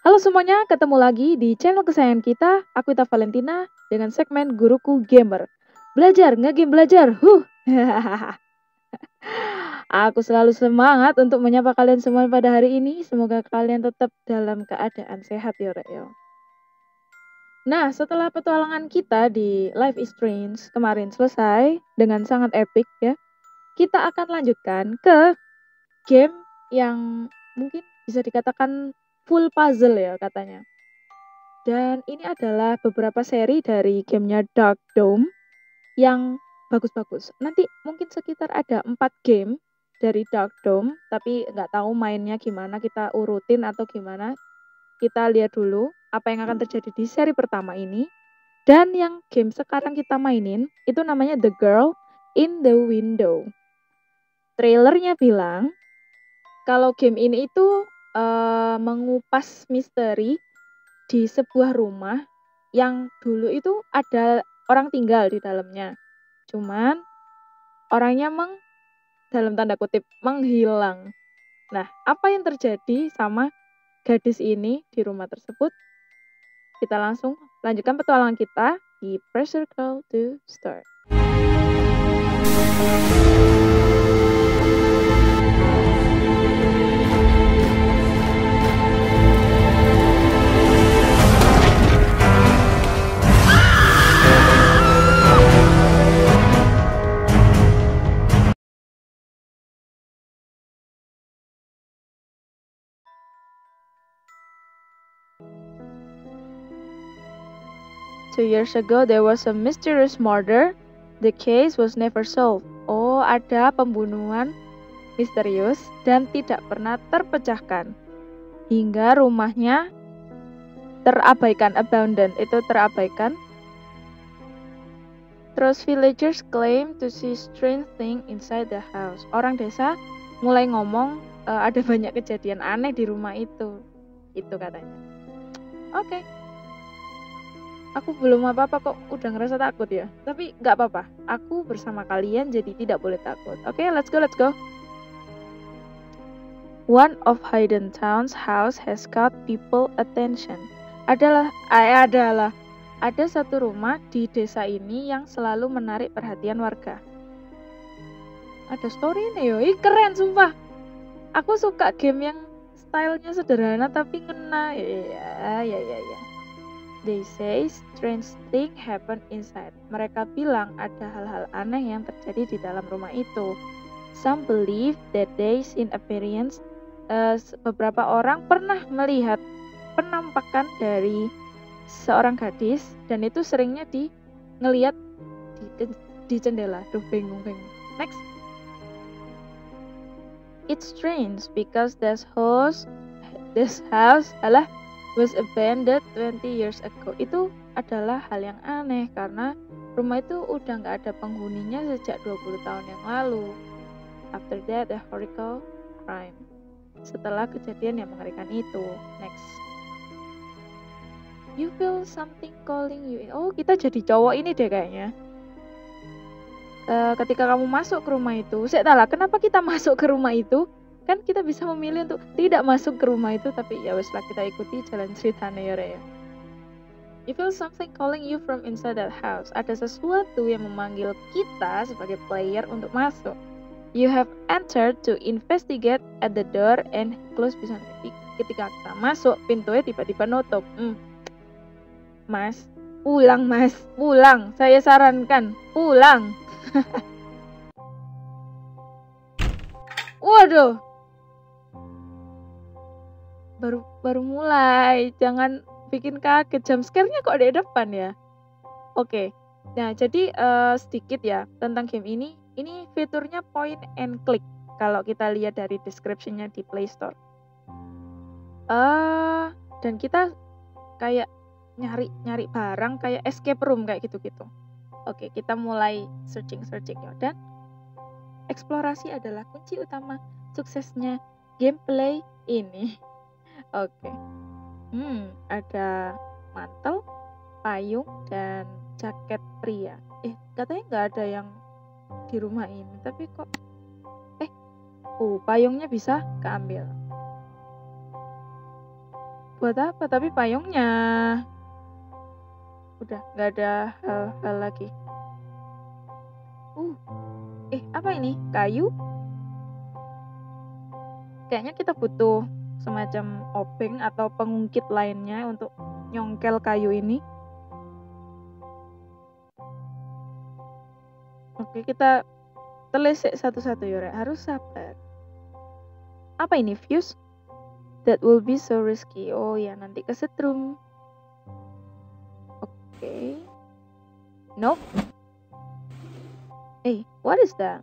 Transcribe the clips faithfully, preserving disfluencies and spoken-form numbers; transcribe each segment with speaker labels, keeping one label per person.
Speaker 1: Halo semuanya, ketemu lagi di channel kesayangan kita, aku Ita Valentina dengan segmen Guruku Gamer. Belajar, nge-game belajar, huh. Aku selalu semangat untuk menyapa kalian semua pada hari ini. Semoga kalian tetap dalam keadaan sehat ya, Rek, ya. Nah, setelah petualangan kita di Life is Strange kemarin selesai dengan sangat epic ya, kita akan lanjutkan ke game yang mungkin bisa dikatakan full puzzle ya katanya. Dan ini adalah beberapa seri dari gamenya Dark Dome yang bagus-bagus. Nanti mungkin sekitar ada empat game dari Dark Dome, tapi nggak tahu mainnya gimana, kita urutin atau gimana. Kita lihat dulu apa yang akan terjadi di seri pertama ini. Dan yang game sekarang kita mainin itu namanya The Girl in the Window. Trailernya bilang kalau game ini itu uh, mengupas misteri di sebuah rumah yang dulu itu ada orang tinggal di dalamnya. Cuman orangnya meng dalam tanda kutip menghilang. Nah, apa yang terjadi sama gadis ini di rumah tersebut? Kita langsung lanjutkan petualangan kita di Press Circle to Start. Two years ago, there was a mysterious murder. The case was never solved. Oh, ada pembunuhan misterius dan tidak pernah terpecahkan. Hingga rumahnya terabaikan, abandoned, itu terabaikan. Terus villagers claim to see strange thing inside the house. Orang desa mulai ngomong uh, ada banyak kejadian aneh di rumah itu. Itu katanya. Oke. Okay. Aku belum apa-apa kok, udah ngerasa takut ya. Tapi gak apa-apa, aku bersama kalian jadi tidak boleh takut. Oke, okay, let's go, let's go. One of Hayden Town's house has caught people attention. Adalah, eh, adalah, ada satu rumah di desa ini yang selalu menarik perhatian warga. Ada story nih yo, ih keren sumpah. Aku suka game yang stylenya sederhana tapi ngena. Ya, ya, ya, ya. They say strange thing happen inside. Mereka bilang ada hal-hal aneh yang terjadi di dalam rumah itu. Some believe that they seen appearance. Uh, beberapa orang pernah melihat penampakan dari seorang gadis dan itu seringnya di ngelihat di, di jendela. Duh, bingung-bingung. Next. It's strange because this house, this house, alah. was abandoned twenty years ago. Itu adalah hal yang aneh karena rumah itu udah nggak ada penghuninya sejak dua puluh tahun yang lalu. After that, the horrible crime. Setelah kejadian yang mengerikan itu. Next. You feel something calling you in. Oh, kita jadi cowok ini deh kayaknya. Uh, ketika kamu masuk ke rumah itu, saya tahu lah kenapa kita masuk ke rumah itu. Kan kita bisa memilih untuk tidak masuk ke rumah itu, tapi ya wes lah kita ikuti jalan ceritanya ya Raya. You feel something calling you from inside that house. Ada sesuatu yang memanggil kita sebagai player untuk masuk. You have entered to investigate at the door and close bisa. Ketika kita masuk, pintunya tiba-tiba nutup. Hmm. Mas, pulang mas, pulang. Saya sarankan, pulang. Waduh. baru baru mulai, jangan bikin kaget. Jump scare-nya kok di depan ya. Oke, nah jadi uh, sedikit ya tentang game ini. Ini fiturnya point and click kalau kita lihat dari description-nya di Play Store. Uh, dan kita kayak nyari nyari barang kayak escape room kayak gitu-gitu. Oke, kita mulai searching-searching ya. Dan eksplorasi adalah kunci utama suksesnya gameplay ini. Oke, okay. hmm, ada mantel, payung, dan jaket pria. Eh, katanya nggak ada yang di rumah ini, tapi kok, eh, oh, payungnya bisa keambil. Buat apa? Tapi payungnya udah nggak ada hal-hal lagi. Uh, eh apa ini? Kayu? Kayaknya kita butuh semacam obeng atau pengungkit lainnya untuk nyongkel kayu ini. Oke, kita telisik satu-satu ya, harus sabar. Apa ini? Fuse? That will be so risky. Oh ya, nanti kesetrum. Oke. Okay. Nope. Eh, hey, what is that?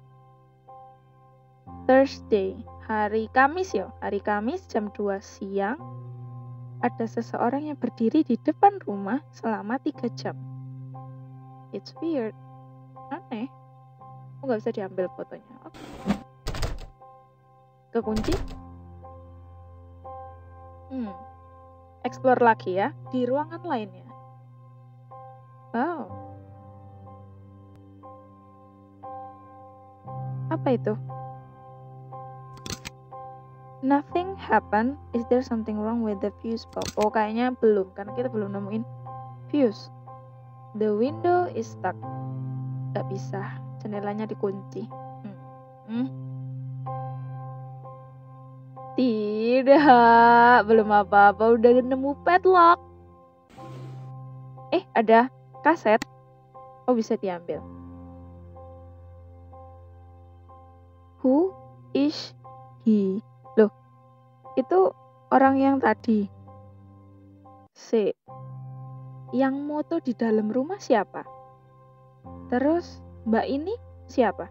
Speaker 1: Thursday, hari Kamis ya. Hari Kamis jam dua siang. Ada seseorang yang berdiri di depan rumah selama tiga jam. It's weird. Aneh. Aku gak bisa diambil fotonya. Oke. Okay. Kekunci. Hmm. Explore lagi ya. Di ruangan lainnya. Wow. Apa itu? Nothing happened. Is there something wrong with the fuse box? Oh, kayaknya belum. Karena kita belum nemuin fuse. The window is stuck. Gak bisa. Jendelanya dikunci. Hmm. Hmm. Tidak. Belum apa-apa. Udah nemu padlock. Eh, ada kaset. Oh, bisa diambil. Who is he? Loh, itu orang yang tadi. C. Yang moto di dalam rumah siapa? Terus, Mbak ini siapa?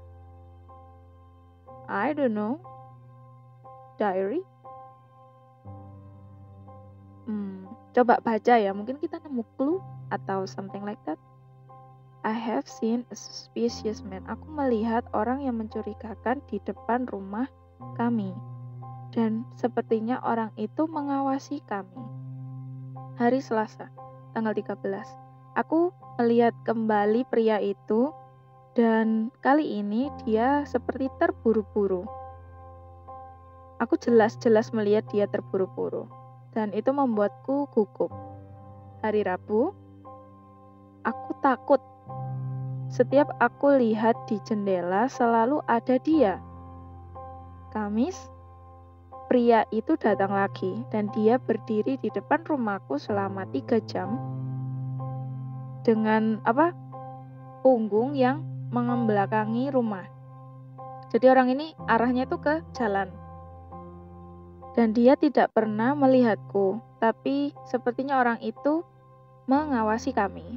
Speaker 1: I don't know. Diary? Hmm, coba baca ya. Mungkin kita nemu clue atau something like that. I have seen a suspicious man. Aku melihat orang yang mencurigakan di depan rumah kami. Dan sepertinya orang itu mengawasi kami. Hari Selasa, tanggal tiga belas. Aku melihat kembali pria itu dan kali ini dia seperti terburu-buru. Aku jelas-jelas melihat dia terburu-buru dan itu membuatku gugup. Hari Rabu, aku takut. Setiap aku lihat di jendela selalu ada dia. Kamis, pria itu datang lagi dan dia berdiri di depan rumahku selama tiga jam dengan apa punggung yang membelakangi rumah. Jadi orang ini arahnya itu ke jalan. Dan dia tidak pernah melihatku, tapi sepertinya orang itu mengawasi kami.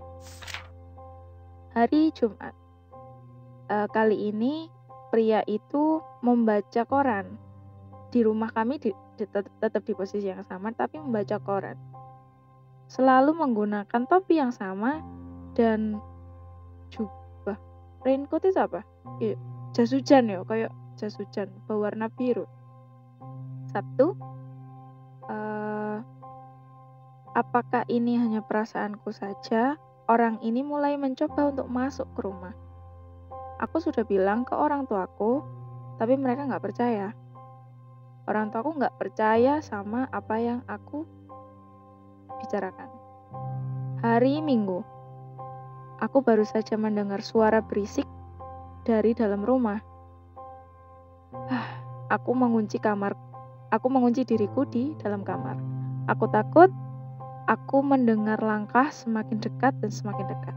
Speaker 1: Hari Jumat. E, kali ini pria itu membaca koran. Di rumah kami di, di, tetap, tetap di posisi yang sama, tapi membaca koran. Selalu menggunakan topi yang sama dan jubah. Raincoat itu apa? Ya, jas hujan ya, kayak jas hujan berwarna biru. Sabtu. Uh, apakah ini hanya perasaanku saja? Orang ini mulai mencoba untuk masuk ke rumah. Aku sudah bilang ke orang tuaku, tapi mereka nggak percaya. Orang tuaku nggak percaya sama apa yang aku bicarakan. Hari Minggu, aku baru saja mendengar suara berisik dari dalam rumah. Ah, aku mengunci kamar. Aku mengunci diriku di dalam kamar. Aku takut. Aku mendengar langkah semakin dekat dan semakin dekat.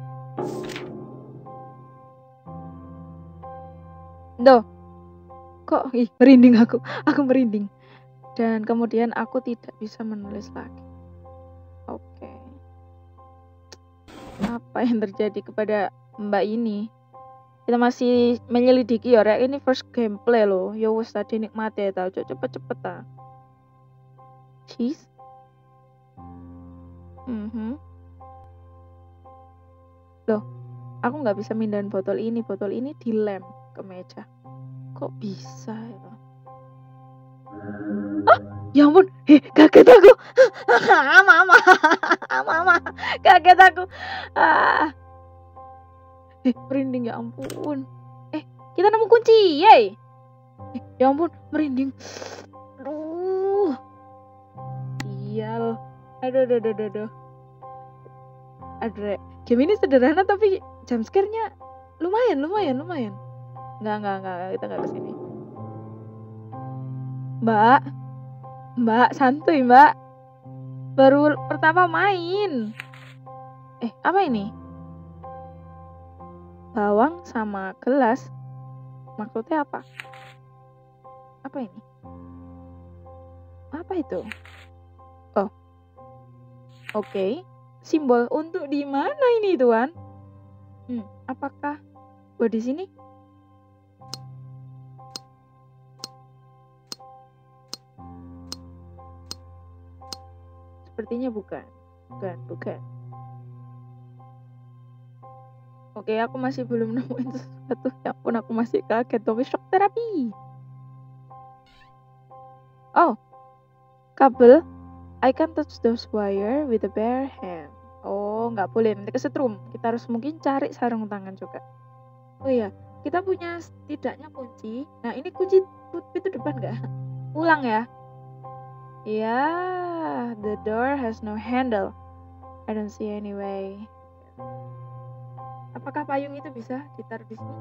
Speaker 1: Duh, kok ih, merinding aku. Aku merinding. Dan kemudian aku tidak bisa menulis lagi. Oke. Okay. Apa yang terjadi kepada Mbak ini? Kita masih menyelidiki ya, Rek. Ini first gameplay loh. Ya wes tadi nikmati ya tau. Cepet-cepet ta. Cheese. Mm-hmm. Loh, aku nggak bisa mindahin botol ini. Botol ini dilem ke meja. Kok bisa ya? Ah, ya ampun, eh, kaget aku. Mama, mama, kaget aku. Ah. Eh, merinding ya ampun. Eh, kita nemu kunci, yey. Eh, ya ampun, merinding. Aduh. Sial. Aduh, aduh, aduh, aduh, aduh. Aduh, game ini sederhana tapi jump scare-nya lumayan, lumayan, lumayan. Enggak, enggak, enggak, kita enggak ke sini. Mbak, Mbak, santuy, Mbak. Baru pertama main. Eh, apa ini? Bawang sama gelas. Maksudnya apa? Apa ini? Apa itu? Oh. Oke. Okay. Simbol untuk di mana ini, Tuan? Hmm, apakah buat di sini? Sepertinya bukan. Bukan, bukan. Oke, okay, aku masih belum nemuin sesuatu. Ya pun aku masih kaget. Tapi shock terapi. Oh. Kabel. I can touch those wire with a bare hand. Oh, nggak boleh, nanti kesetrum. Kita harus mungkin cari sarung tangan juga. Oh iya, kita punya setidaknya kunci. Nah, ini kunci pintu depan nggak? Ulang ya. Ya, yeah, the door has no handle. I don't see any way. Apakah payung itu bisa ditaruh di sini?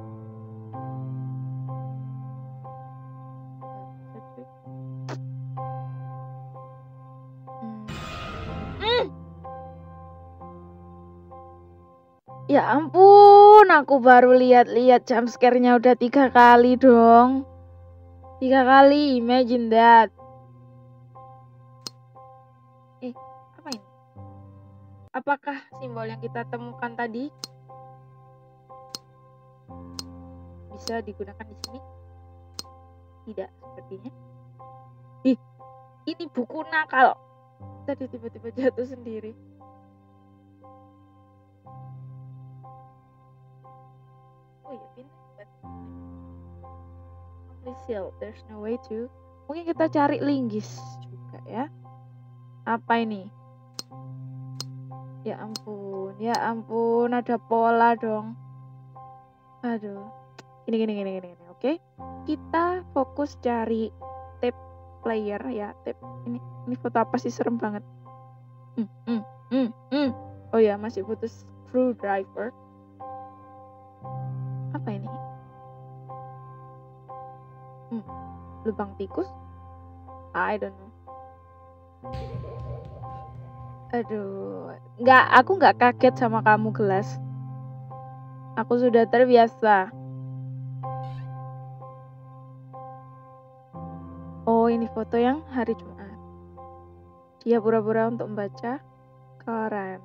Speaker 1: Ya ampun, aku baru lihat-lihat jump scare-nya udah tiga kali dong. Tiga kali, imagine that. Eh, apa ini? Apakah simbol yang kita temukan tadi bisa digunakan di sini? Tidak, sepertinya. Ih, ini buku nakal. Tadi tiba-tiba jatuh sendiri. Oh iya, pintar. Seal. There's no way to. Mungkin kita cari linggis juga ya. Apa ini? Ya ampun, ya ampun, ada pola dong. Aduh. Gini gini gini gini, gini. Oke. Kita fokus cari tape player ya, tape. Ini ini foto apa sih, serem banget. Hmm, hmm, hmm, hmm. Oh ya, masih butuh screwdriver. Apa ini? Hmm. Lubang tikus? I don't know. Aduh, nggak, aku nggak kaget sama kamu, gelas. Aku sudah terbiasa. Oh, ini foto yang hari Jumat. Dia pura-pura untuk membaca koran.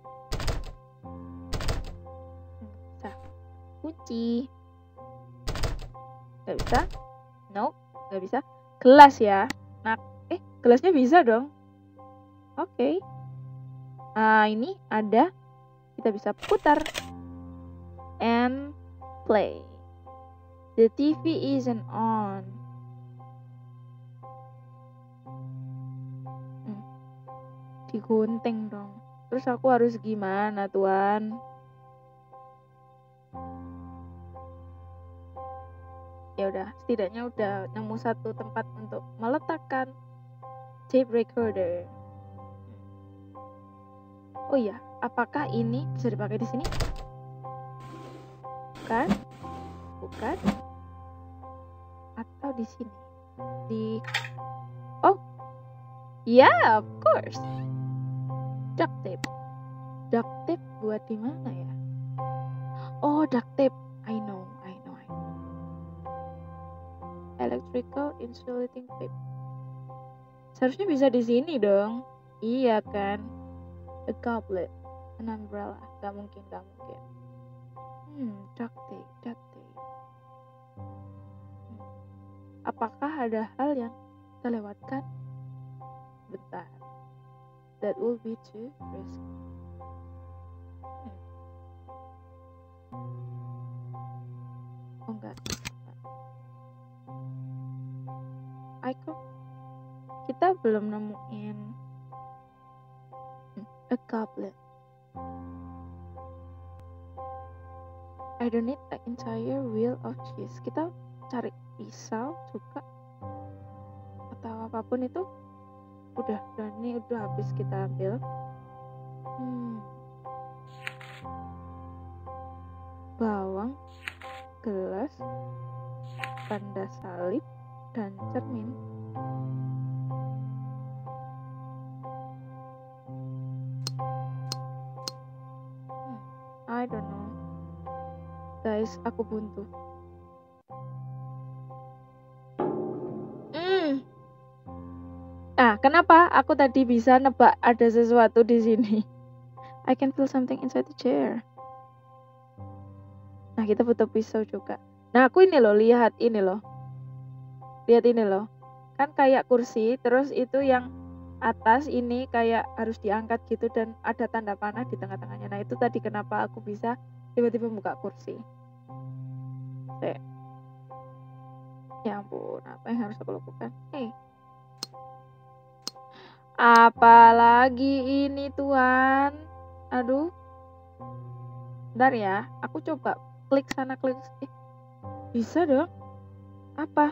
Speaker 1: Bisa. Kunci. Nggak bisa? Nope, nggak bisa. Gelas ya. Nah, eh, gelasnya bisa dong. Oke. Okay. Nah, ini ada. Kita bisa putar. And play. The T V isn't on. Hmm. Digunting dong. Terus aku harus gimana, Tuan? Ya udah, setidaknya udah nemu satu tempat untuk meletakkan tape recorder. Oh iya, apakah ini bisa dipakai di sini? Bukan? Bukan? Atau di sini? Di Oh. Yeah, of course. Duct tape. Duct tape buat di mana ya? Oh, duct tape. I know, I know, I know. Electrical insulating tape. Seharusnya bisa di sini dong. Iya kan? A goblet, an umbrella. Gak mungkin, gak mungkin. Hmm, duct tape, duct tape. Hmm. Apakah ada hal yang kita lewatkan? Bentar. That will be too risky. Hmm. Oh enggak. Icon. Kita belum nemuin a goblet. I don't need an entire wheel of cheese. Kita cari pisau juga atau apapun itu. udah, udah ini udah habis kita ambil. Hmm. Bawang, gelas, tanda salib, dan cermin. Hmm, I don't know. Guys, aku buntu. Hmm. Ah, kenapa aku tadi bisa nebak ada sesuatu di sini? I can feel something inside the chair. Nah, kita butuh pisau juga. Nah, aku ini loh, lihat ini loh. Lihat ini loh. Kan kayak kursi, terus itu yang atas ini kayak harus diangkat gitu dan ada tanda panah di tengah-tengahnya. Nah, itu tadi kenapa aku bisa tiba-tiba buka kursi. Oke. Ya ampun, apa yang harus aku lakukan? Hey. Apalagi ini, Tuhan. Aduh. Bentar ya, aku coba klik sana klik sini. Bisa dong. Apa?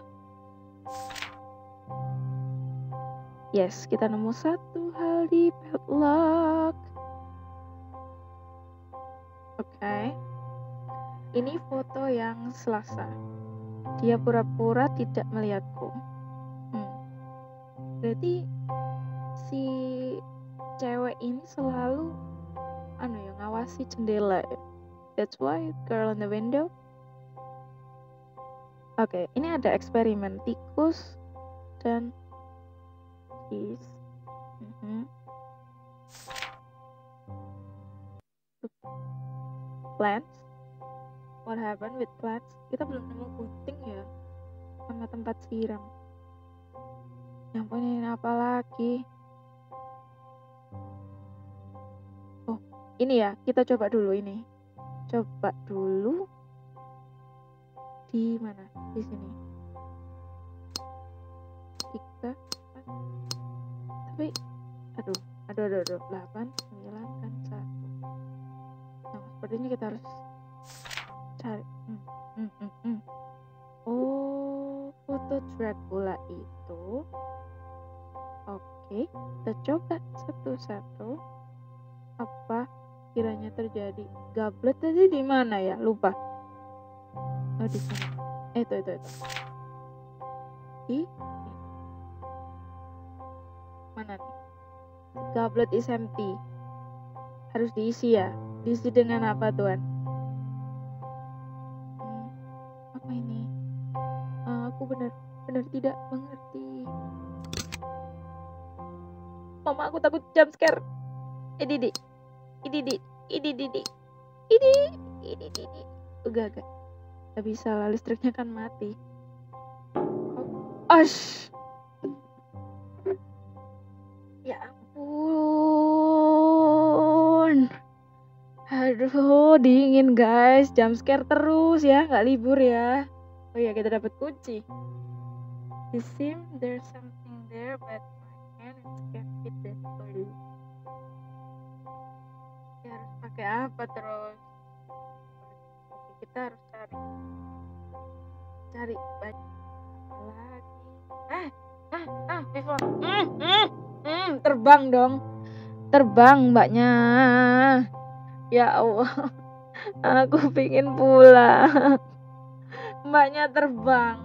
Speaker 1: Yes, kita nemu satu hal di padlock. Oke. Okay. Ini foto yang Selasa. Dia pura-pura tidak melihatku. Hmm. Berarti si cewek ini selalu anu ya ngawasi jendela ya. That's why girl on the window. Oke, okay, ini ada eksperimen tikus dan cheese. Mm-hmm. Plants. What happened with plants? Kita belum nemu gunting ya, sama tempat siram. Yang punya ini apa lagi? Oh, ini ya. Kita coba dulu ini. Coba dulu. Di mana? Di sini. Tiga. Tapi, aduh, aduh, aduh, aduh. Delapan, sembilan, dan satu. Nah, sepertinya kita harus cari. Hmm, hmm, hmm, hmm. Oh, foto Dracula itu. Oke, kita coba satu-satu. Apa kiranya terjadi? Goblet tadi di mana ya? Lupa. Oh, di sana. Eh, itu, itu, itu. Di mana nih? Goblet is empty. Harus diisi ya. Diisi dengan apa, Tuan? Hmm, apa ini? Uh, aku benar-benar tidak mengerti. Mama, aku takut jump scare. Ini di, ini di, ini di, ini, ini, ini, ini. Enggak, enggak. Gak bisa lah, listriknya kan mati. Oh, ash. Ya ampun. Aduh, dingin guys. Jump scare terus ya, nggak libur ya. Oh iya, kita dapat kunci. It seems there's something there, but my hand can't fit that door. Ya harus pakai apa terus? Oke, kita harus cari. Cari banyak lagi. Ah, ah, ah, before. Mm, mm, mm, terbang dong. Terbang mbaknya. Ya Allah. Aku pingin pulang. Mbaknya terbang.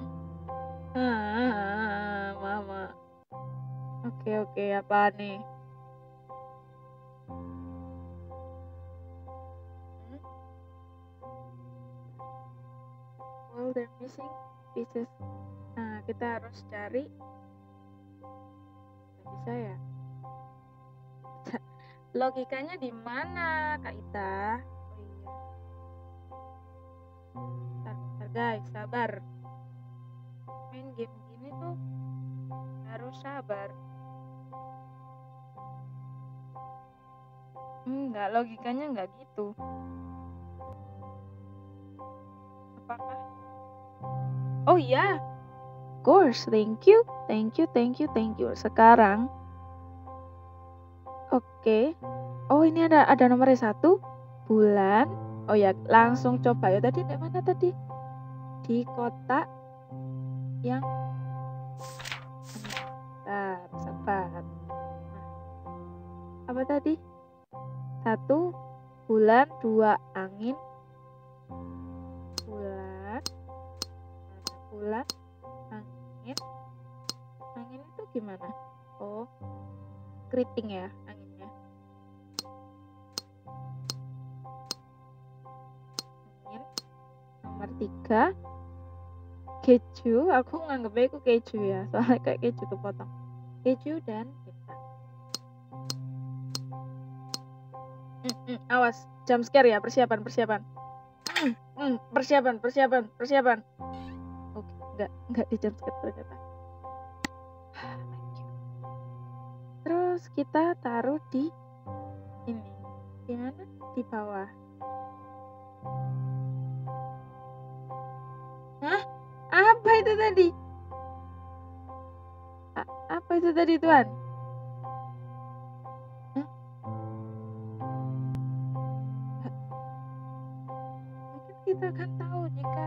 Speaker 1: Ah, mama. Oke, oke, apa nih? Hmm? Well, they're missing pieces. Nah, kita harus cari. Gak bisa ya? Logikanya di mana, Kak Ita? Oh iya. Bentar, bentar guys, sabar. Main game gini tuh harus sabar. Enggak, logikanya enggak gitu. Apakah? Oh iya. Of course, thank you. Thank you, thank you, thank you. Sekarang oke. Okay. Oh, ini ada ada nomornya satu. Bulan. Oh ya, langsung coba ya. Tadi di mana tadi? Di kotak yang bentar, sabar. apa tadi? Satu bulan, dua angin. Bulan, bulan, angin. Angin itu gimana? Oh, keriting ya anginnya. Angin. Nomor tiga, keju. Aku nganggepnya itu keju ya, soalnya kayak keju kepotong. Keju dan bintang. Mm -mm, awas, jump scare ya, persiapan, persiapan. Mm, mm, persiapan, persiapan, persiapan. Oke, enggak, enggak di jump scare ternyata. Terus kita taruh di ini, di mana? Di bawah. Hah? Apa itu tadi? A apa itu tadi, Tuan? Hah? Mungkin kita akan tahu jika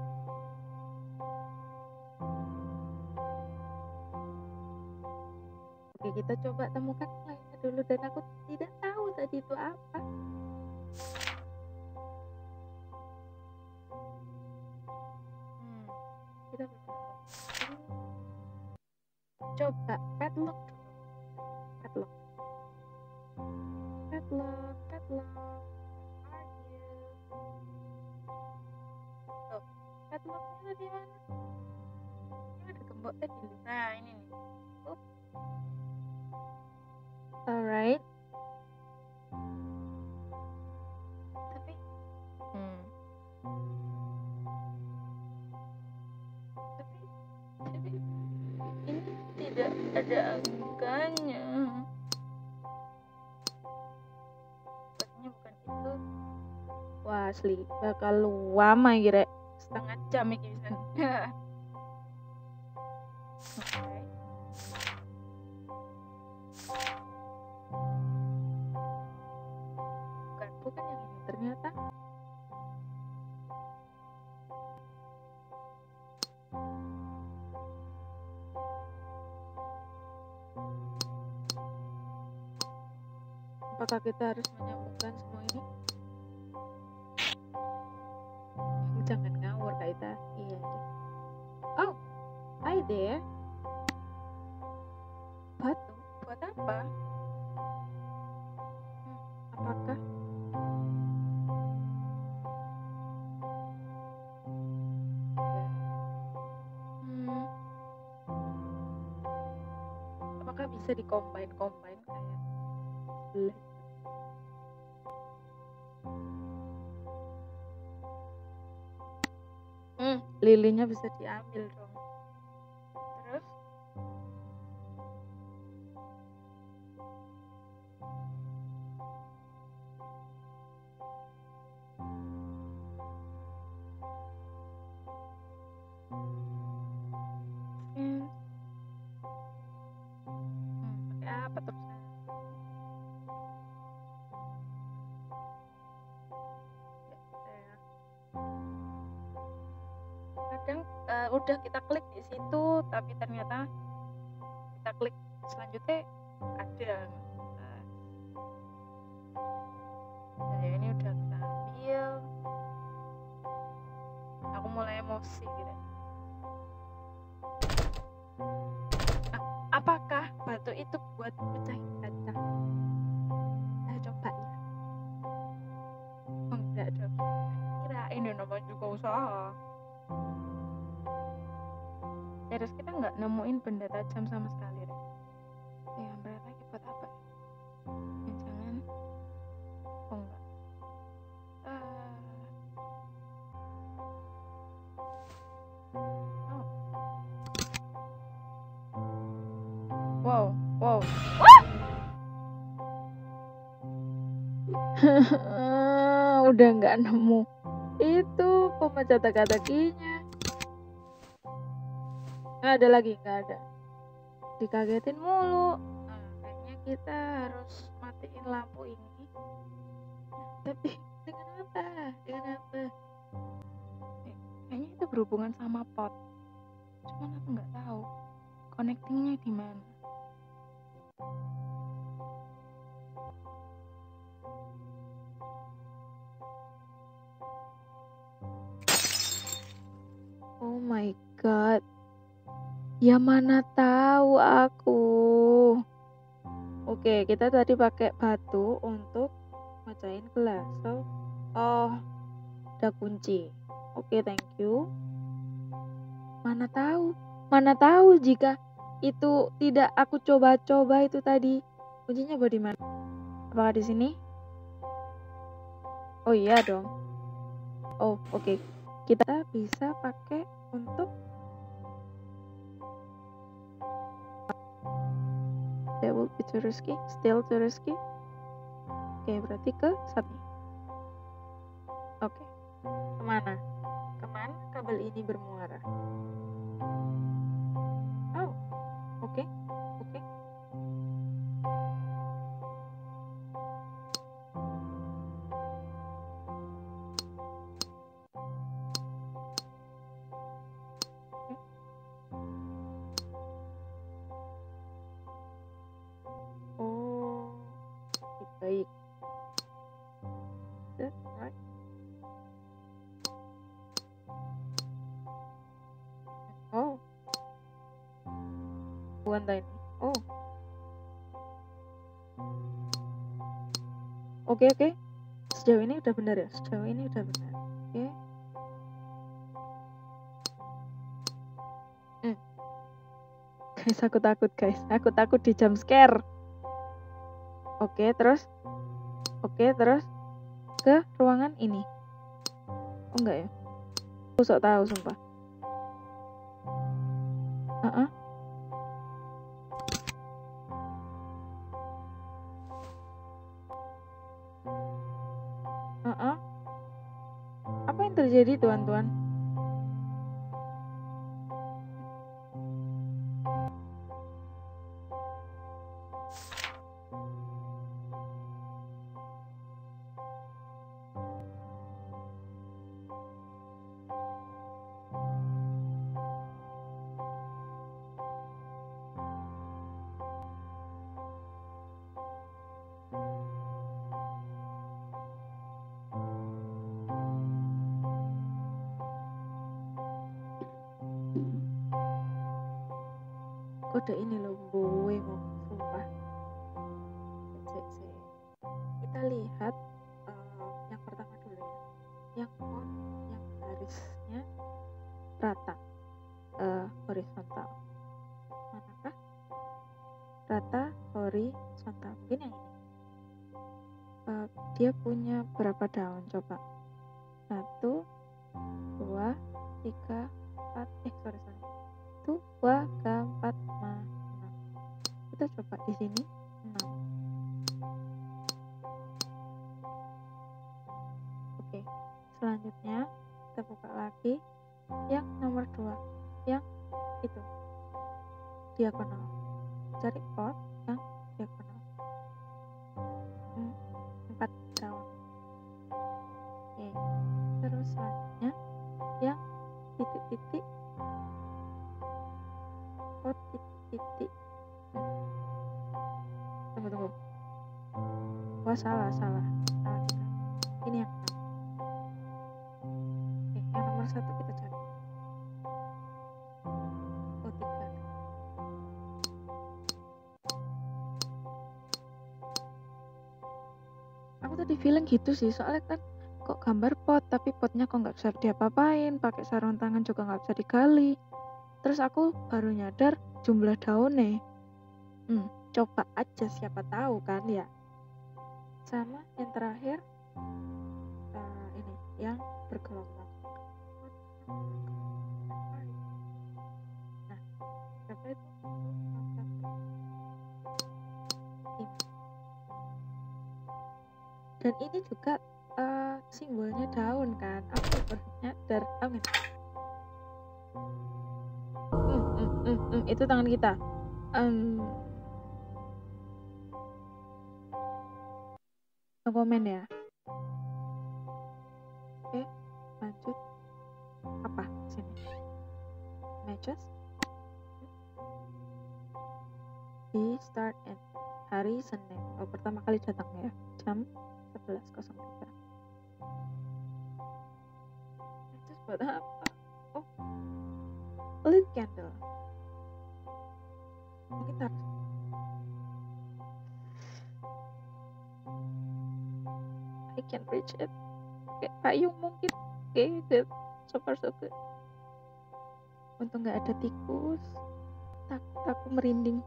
Speaker 1: Oke, kita coba temukan lainnya dulu, dan aku tidak tahu tadi itu apa. Hmm, kita coba padlock dulu. Padlock. Padlock, padlock. Where are you? Oh, padlocknya di mana? Ini ada gembok tadi. Nah, ini nih. Oh. Alright. Tapi, hmm. Tapi, tapi ini tidak ada angkanya. Sepertinya bukan itu. Wah, asli bakal lama kira setengah jam iki bisa. Oke. Bukan, bukan yang ini ternyata. Apakah kita harus menyambungkan semua ini? Jangan ngawur, Kak Ita. Iya. Oh, hi there. Batu? Buat apa? Hmm, apakah? Hmm, apakah bisa di-combine-combine kayak sebelah? Hmm, lilinnya bisa diambil dong. Terus? Hmm. Hmm, pakai apa terus? Kadang uh, udah kita klik di situ, tapi ternyata kita klik selanjutnya ada. Nah, ya ini udah kita ambil. Aku mulai emosi gitu. Nah, apakah batu itu buat pecahin kaca? Saya coba ya. Oh, enggak dong. Kirain ya namanya juga usaha. Terus kita nggak nemuin benda tajam sama sekali deh. Ya, ambil lagi buat apa ya? Ya, jangan. Oh enggak. Uh... Oh. Wow, wow. Udah nggak nemu. Itu pemecah teka-tekinya. Nggak ada lagi, nggak ada. Dikagetin mulu. Nah, kayaknya kita harus matiin lampu ini. Tapi dengan apa? Dengan apa? Eh, kayaknya itu berhubungan sama pot. Cuman aku nggak tahu connectingnya di mana. Oh my god. Ya mana tahu aku. Oke, kita tadi pakai batu untuk mecahin gelas. So, oh, ada kunci. Oke, thank you. Mana tahu? Mana tahu jika itu tidak aku coba-coba itu tadi. Kuncinya di mana? Apakah di sini? Oh iya dong. Oh, oke. Okay. Kita bisa pakai untuk that will be too risky, still too risky. Oke, okay, berarti ke satu. Oke. Okay. Kemana? Kemana kabel ini bermuara? Oh, oke, okay. oke. Okay. Oh, baik. That's right. Oh, bukan tadi. Oh, oke okay, oke. Okay. Sejauh ini udah benar ya. Sejauh ini udah benar. Oke. Okay. Hmm. Guys, aku takut guys. Aku takut di jump scare. Oke, okay, terus. Oke, okay, terus ke ruangan ini. Oh enggak ya? Aku sok tahu sumpah. Uh-uh. Uh-uh. Apa yang terjadi tuan-tuan? Kode ini loh, boy, mau sumpah. Kita lihat uh, yang pertama dulu ya. Yang on, yang garisnya rata, uh, horizontal. Manakah? Rata, horizontal. Mungkin yang ini. Uh, dia punya berapa daun? Coba. Satu, dua, tiga, empat. Eh, sorry, sorry. Dua, tiga, empat, lima, enam. Kita coba di sini enam. Oke, selanjutnya kita buka lagi yang nomor dua, yang itu diagonal. Cari pot yang diagonal. Hmm, empat daun. Oke, terus selanjutnya yang titik-titik, pot titik-titik. Tunggu tunggu. Wah salah salah salah kita. Ini yang enam. Oke, yang nomor satu kita cari. Oh tiga. Aku tadi feeling gitu sih, soalnya kan kok gambar pot tapi potnya kok nggak bisa diapa-apain, pakai sarung tangan juga nggak bisa digali. Terus aku baru nyadar jumlah daunnya. Hmm, coba aja siapa tahu kan ya. Sama yang terakhir uh, ini yang bergelombang. Nah, berapa itu? Dan ini juga uh, simbolnya daun kan. Aku baru nyadar. Amin. Hmm, hmm, hmm, hmm, itu tangan kita. Um, no komen ya. Oke, lanjut. Apa sini? Matches. Di start and hari Senin. Oh, pertama kali datang ya. Jam sebelas nol tiga. Matches buat apa? Oh, lit candle. Mungkin taruh. I can reach it. Kayak payung mungkin. Oke, okay, good. So far so good. Untung nggak ada tikus. Takut aku merinding.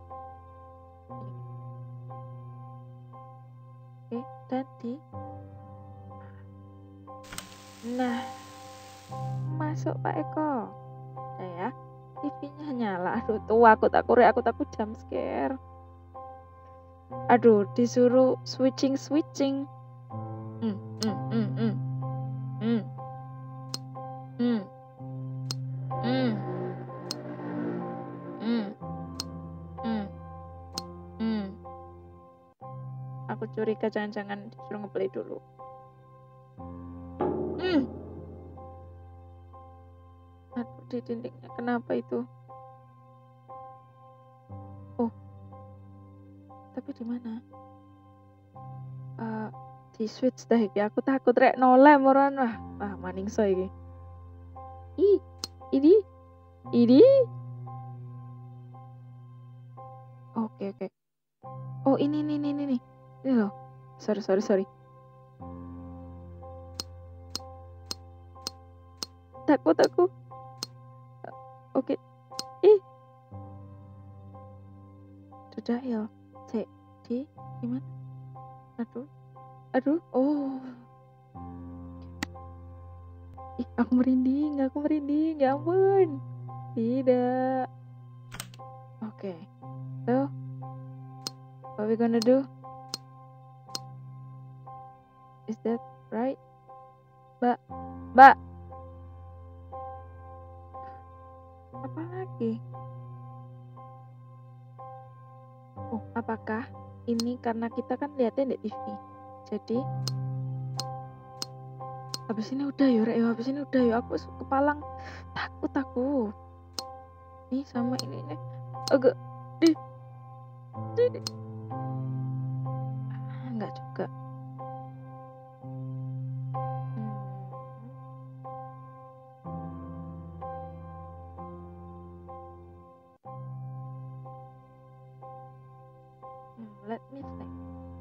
Speaker 1: Oke, okay, tadi. Nah, masuk Pak Eko. Udah ya. T V-nya nyala. Aduh, tuh aku takut, aku takut jump scare. Aduh, disuruh switching switching. Hmm, hmm, hmm, hmm, hmm, hmm, hmm, hmm, hmm, hmm. Aku curiga jangan-jangan disuruh ngeplay dulu. Hmm. Aduh, di dindingnya kenapa itu? Oh, tapi di mana? Uh, di switch dah iki. Aku takut rek nolem moran wah. Wah, maningso iki. Ih, ini, ini. Oke, oke. Oh, ini, ini, ini, ini, ini loh. Sorry, sorry, sorry. Takut aku. Oke. Ih. Sudah ya. Cek di gimana? Aduh. Aduh. Oh. Ih, aku merinding, aku merinding. Ya ampun. Tidak. Oke. Okay. So, what we gonna do? Is that right? Mbak. Mbak. Apa lagi? Oh, apakah ini karena kita kan lihatnya di T V. Jadi habis ini udah ya, Rek, habis ini udah ya, aku kepalang takut aku. Nih sama ini nih agak di di ah, enggak juga. Hmm. Hmm, let me think.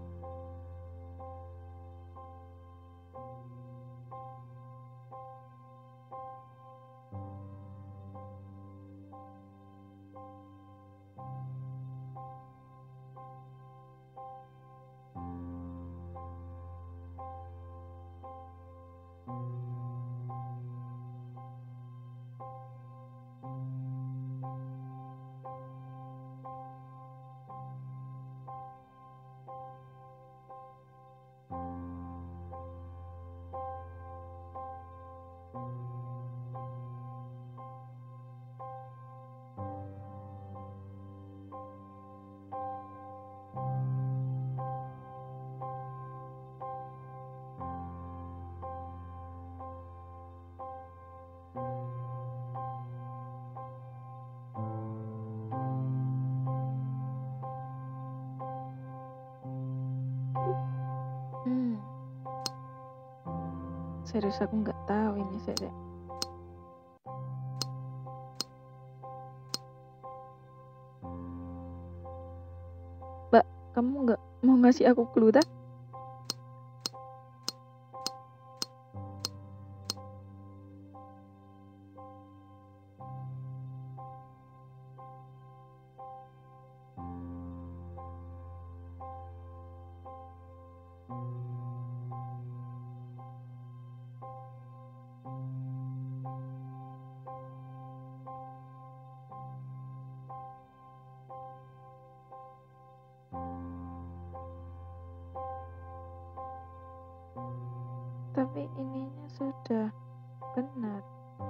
Speaker 1: Hmm. Serius aku nggak tahu ini saya. Mbak, kamu nggak mau ngasih aku clue tak? Tapi ininya sudah benar.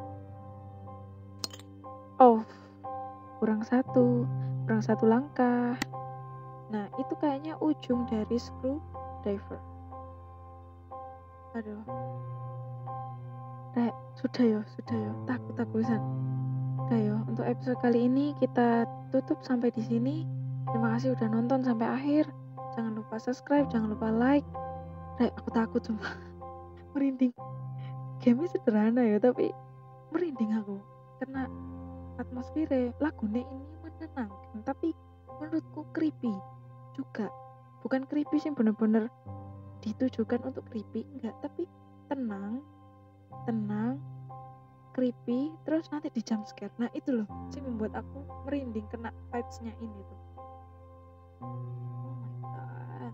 Speaker 1: Oh, kurang satu, kurang satu langkah. Nah, itu kayaknya ujung dari screwdriver. Aduh. Rek, sudah ya, sudah ya. Takut aku san. Udah ya, untuk episode kali ini kita tutup sampai di sini. Terima kasih udah nonton sampai akhir. Jangan lupa subscribe, jangan lupa like. Rek, aku takut sumpah. Merinding. Game-nya sederhana ya, tapi merinding aku. atmosfernya lagunya ini menenangkan, tapi menurutku creepy juga. Bukan creepy sih bener-bener ditujukan untuk creepy, enggak, tapi tenang, tenang, creepy, terus nanti di jump scare. Nah itu loh sih membuat aku merinding, kena vibes-nya ini tuh. Oh my god.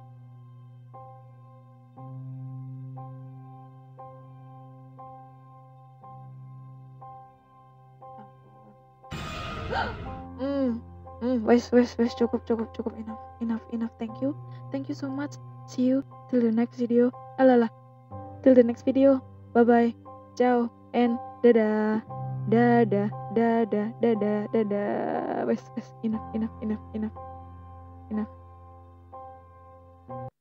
Speaker 1: Hmm, hmm, wes, wes, wes, cukup, cukup, cukup, enough, enough, enough. Thank you, thank you so much. See you till the next video. Alalah, till the next video. Bye bye, ciao, and dadah, dadah, dadah, dadah, dadah. Wes, wes, enough, enough, enough, enough, enough.